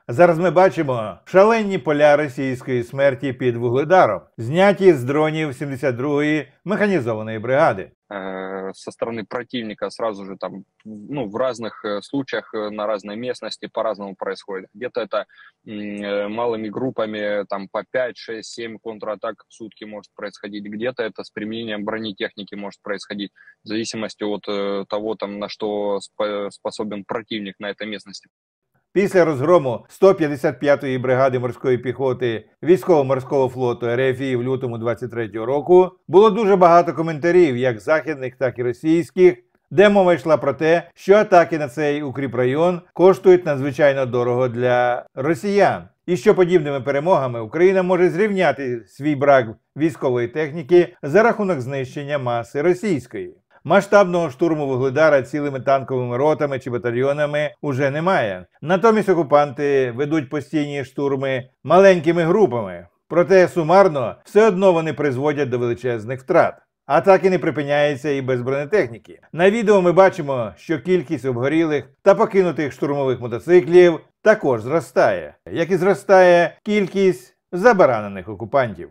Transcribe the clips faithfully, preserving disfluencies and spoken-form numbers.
Зараз ми бачимо шалені поля російської смерті під Вугледаром, зняті з дронів сімдесят другої механізованої бригади. Со стороны противника сразу же там, ну, в разных случаях на разной местности по-разному происходит. Где-то это малыми группами, там по пять, шесть, семь контратак в сутки может происходить. Где-то это с применением бронетехники может происходить, в зависимости от того, там, на что способен противник на этой местности. Після розгрому сто п'ятдесят п'ятої бригади морської піхоти військово-морського флоту РФ в лютому двадцять третього року було дуже багато коментарів, як західних, так і російських, де мова йшла про те, що атаки на цей укріпрайон коштують надзвичайно дорого для росіян. І що подібними перемогами Україна може зрівняти свій брак військової техніки за рахунок знищення маси російської. Масштабного штурму Вугледара цілими танковими ротами чи батальйонами уже немає. Натомість окупанти ведуть постійні штурми маленькими групами. Проте сумарно все одно вони призводять до величезних втрат. Атаки не припиняються і без бронетехніки. На відео ми бачимо, що кількість обгорілих та покинутих штурмових мотоциклів також зростає, як і зростає кількість забаранених окупантів.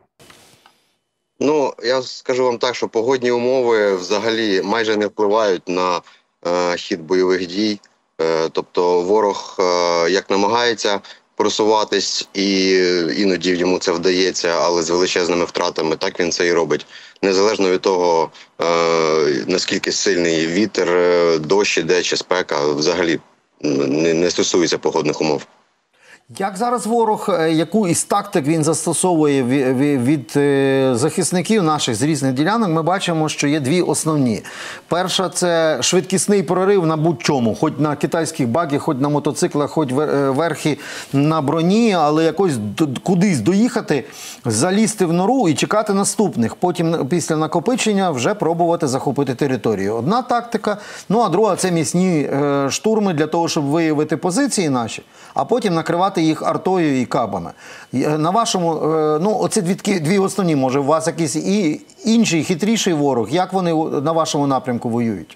Ну, я скажу вам так, що погодні умови взагалі майже не впливають на е, хід бойових дій. Е, тобто ворог е, як намагається просуватись, і іноді йому це вдається, але з величезними втратами, так він це і робить. Незалежно від того, е, наскільки сильний вітер, дощ іде чи спека, взагалі не, не стосується погодних умов. Як зараз ворог, яку із тактик він застосовує від захисників наших з різних ділянок, ми бачимо, що є дві основні. Перша – це швидкісний прорив на будь-чому, хоч на китайських багах, хоч на мотоциклах, хоч верхи на броні, але якось кудись доїхати, залізти в нору і чекати наступних. Потім після накопичення вже пробувати захопити територію. Одна тактика, ну а друга – це міцні штурми для того, щоб виявити позиції наші, а потім накривати їх артою і кабами. На вашому, ну, оці дві, дві основні, може, у вас якийсь і інший, хитріший ворог, як вони на вашому напрямку воюють?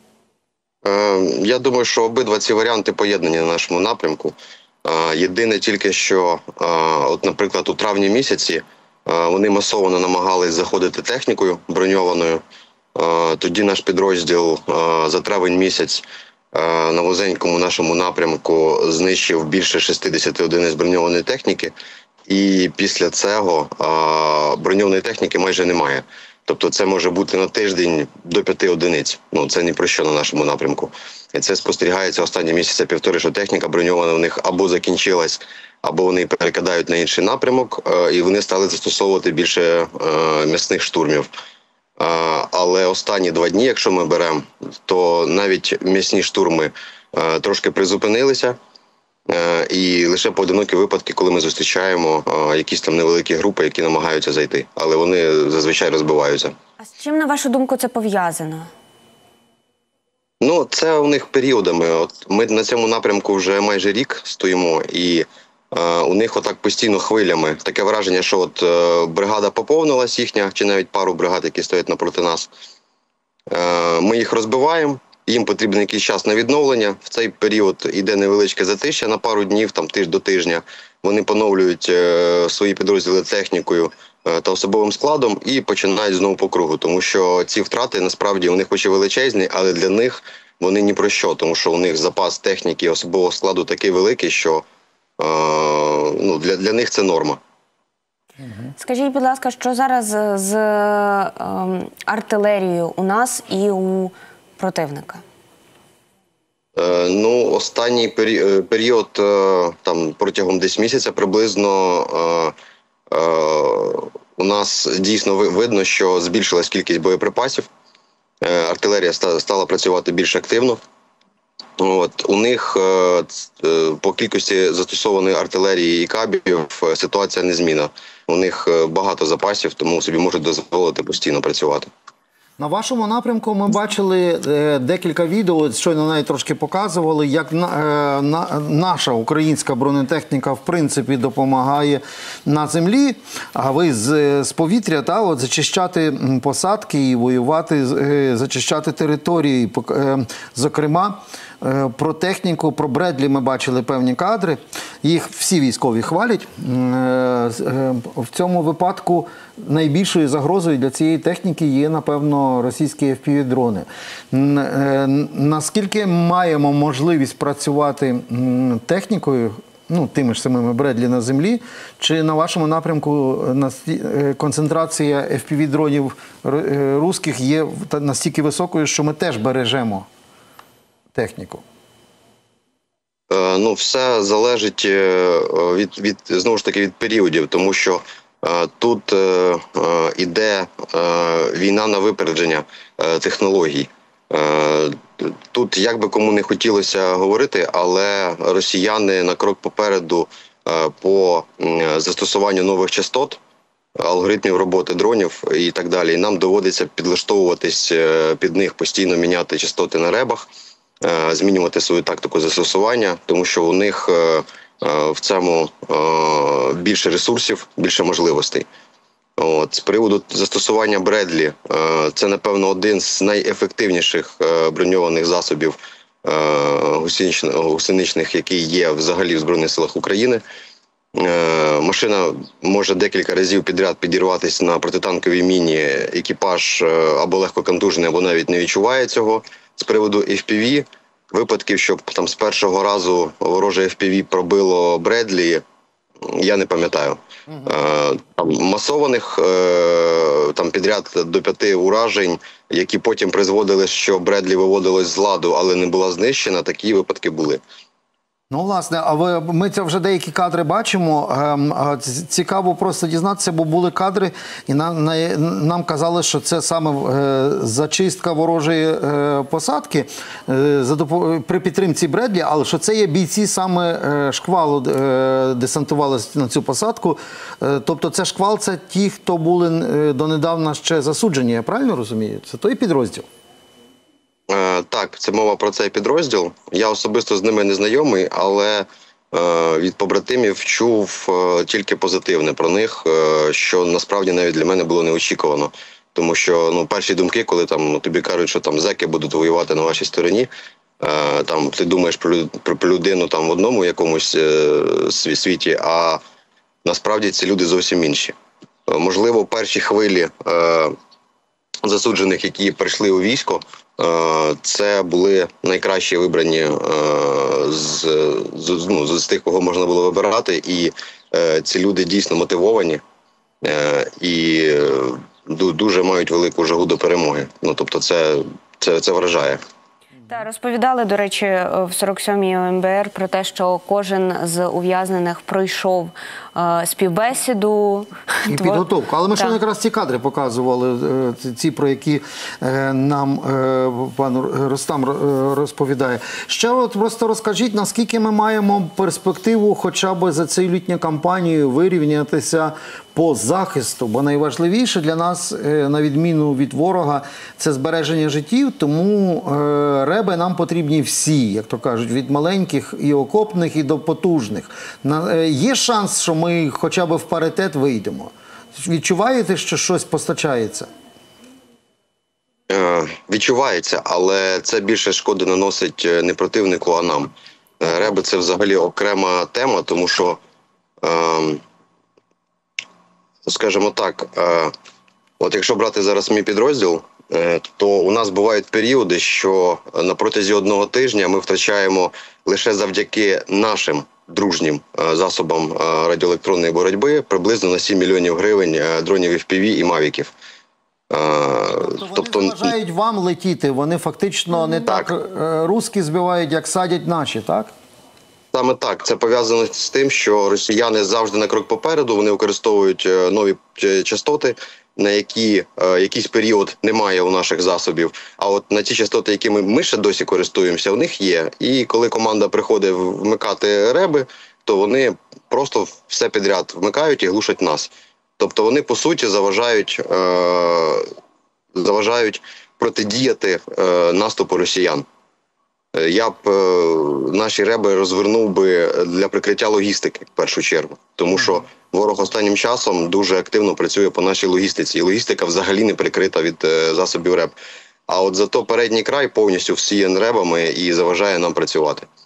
Я думаю, що обидва ці варіанти поєднані на нашому напрямку. Єдине тільки, що, от, наприклад, у травні місяці вони масово намагались заходити технікою броньованою. Тоді наш підрозділ за травень місяць на вузенькому нашому напрямку знищив більше шістдесят одиниць броньованої техніки, і після цього броньованої техніки майже немає. Тобто це може бути на тиждень до п'яти одиниць. Ну, це ні про що на нашому напрямку. І це спостерігається останні місяця півтори, що техніка броньована в них або закінчилась, або вони перекидають на інший напрямок, і вони стали застосовувати більше м'ясних штурмів. Але останні два дні, якщо ми беремо, то навіть м'ясні штурми трошки призупинилися. І лише поодинокі випадки, коли ми зустрічаємо якісь там невеликі групи, які намагаються зайти. Але вони зазвичай розбиваються. А з чим, на вашу думку, це пов'язано? Ну, це у них періодами. От ми на цьому напрямку вже майже рік стоїмо, і е, у них отак постійно хвилями. Таке враження, що от е, бригада поповнилась їхня, чи навіть пару бригад, які стоять напроти нас. Е, ми їх розбиваємо, їм потрібен якийсь час на відновлення. В цей період йде невеличке затища на пару днів, там тиждень до тижня. Вони поновлюють е, свої підрозділи технікою е, та особовим складом і починають знову по кругу. Тому що ці втрати, насправді, у них хоч і величезні, але для них вони ні про що. Тому що у них запас техніки і особового складу такий великий, що е, ну, для, для них це норма. Скажіть, будь ласка, що зараз з е, артилерією у нас і у противника? Е, ну, останній пері період, е, там, протягом десь місяця приблизно, е, е, у нас дійсно видно, що збільшилась кількість боєприпасів. Е, артилерія ста стала працювати більш активно. От, у них е, по кількості застосованої артилерії і кабів ситуація незмінна. У них багато запасів, тому собі можуть дозволити постійно працювати. На вашому напрямку ми бачили е, декілька відео, щойно навіть трошки показували, як на, е, на, наша українська бронетехніка в принципі допомагає на землі, а ви з, з повітря та, от, зачищати посадки і воювати, е, зачищати території. Е, зокрема, Е, Про техніку, про Бредлі ми бачили певні кадри. Їх всі військові хвалять. Е, е, В цьому випадку найбільшою загрозою для цієї техніки є, напевно, російські еф пі ві-дрони. Н- е, Наскільки маємо можливість працювати м, технікою, ну, тими ж самими Бредлі на землі, чи на вашому напрямку насті- е, концентрація еф пі ві-дронів р- е, руських є та- настільки високою, що ми теж бережемо техніку? Е, Ну, все залежить е, від, від, знову ж таки, від періодів, тому що е, тут е, е, іде е, війна на випередження е, технологій. Е, Тут, як би кому не хотілося говорити, але росіяни на крок попереду е, по м, застосуванню нових частот, алгоритмів роботи дронів і так далі. І нам доводиться підлаштовуватись е, під них, постійно міняти частоти на ребах, е, змінювати свою тактику застосування, тому що у них е, е, в цьому е, більше ресурсів, більше можливостей. От, з приводу застосування Бредлі, е, це, напевно, один з найефективніших е, броньованих засобів е, гусеничних, гусеничних, який є взагалі в Збройних силах України. Е, Машина може декілька разів підряд підірватися на протитанковій міні, екіпаж е, або легко контужений, або навіть не відчуває цього. З приводу еф пі ві, випадків, щоб там з першого разу вороже еф пі ві пробило Бредлі, я не пам'ятаю. Е, Там масованих е, там підряд до п'яти уражень, які потім призводили, що Бредлі виводилось з ладу, але не була знищена, такі випадки були. Ну, власне, а ви, ми це вже деякі кадри бачимо. Ем, а ц- Цікаво просто дізнатися, бо були кадри, і нам, на- нам казали, що це саме е, зачистка ворожої е, посадки е, за допо- при підтримці Бредлі, але що це є бійці саме е, шквалу е, десантувалися на цю посадку. Е, тобто це шквал, це ті, хто були е, донедавна ще засуджені, я правильно розумію? Це той підрозділ? Е, Так, це мова про цей підрозділ. Я особисто з ними не знайомий, але е, від побратимів чув е, тільки позитивне про них, е, що насправді навіть для мене було неочікувано. Тому що ну, перші думки, коли там ну, тобі кажуть, що там зеки будуть воювати на вашій стороні, е, там ти думаєш про, люд- про, про людину там в одному якомусь е, сві- світі, а насправді ці люди зовсім інші. Е, можливо, перші хвилі е, засуджених, які прийшли у військо, е, це були найкращі вибрані е, з, з, ну, з тих, кого можна було вибирати, і е, ці люди дійсно мотивовані е, і е, ду- дуже мають велику жагу до перемоги. Ну, тобто це, це, це вражає. Та розповідали, до речі, в сорок сьомій ем бе ер про те, що кожен з ув'язнених пройшов е, співбесіду. І Тво- підготовку. Але ми Так. ще якраз ці кадри показували, е, ці- ці, про які е, нам е, пан Рустам ро- е, розповідає. Ще от просто розкажіть, наскільки ми маємо перспективу хоча б за цю літню кампанію вирівнятися по захисту, бо найважливіше для нас, е, на відміну від ворога, це збереження життів, тому е, реби нам потрібні всі, як то кажуть, від маленьких і окопних, і до потужних. На, е, є шанс, що ми хоча б в паритет вийдемо? Відчуваєте, що щось постачається? Е, Відчувається, але це більше шкоди наносить е, не противнику, а нам. Е, Реби – це взагалі окрема тема, тому що, е, скажімо так, е, от якщо брати зараз мій підрозділ, е, то у нас бувають періоди, що на протязі одного тижня ми втрачаємо лише завдяки нашим дружнім е, засобам е, радіоелектронної боротьби приблизно на сім мільйонів гривень е, дронів еф пі ві і мавіків. Е, Тобто вони заважають вам летіти, вони фактично не так, Так. е, русські збивають, як садять наші, так? Саме так. Це пов'язано з тим, що росіяни завжди на крок попереду, вони використовують е, нові е, частоти, на які е, якийсь період немає у наших засобів. А от на ті частоти, якими ми ще досі користуємося, у них є. І коли команда приходить вмикати реби, то вони просто все підряд вмикають і глушать нас. Тобто вони, по суті, заважають, е, заважають протидіяти е, наступу росіян. Я б е, наші реби розвернув би для прикриття логістики, в першу чергу. Тому що ворог останнім часом дуже активно працює по нашій логістиці. І логістика взагалі не прикрита від е, засобів реб. А от зато передній край повністю всіян ребами і заважає нам працювати.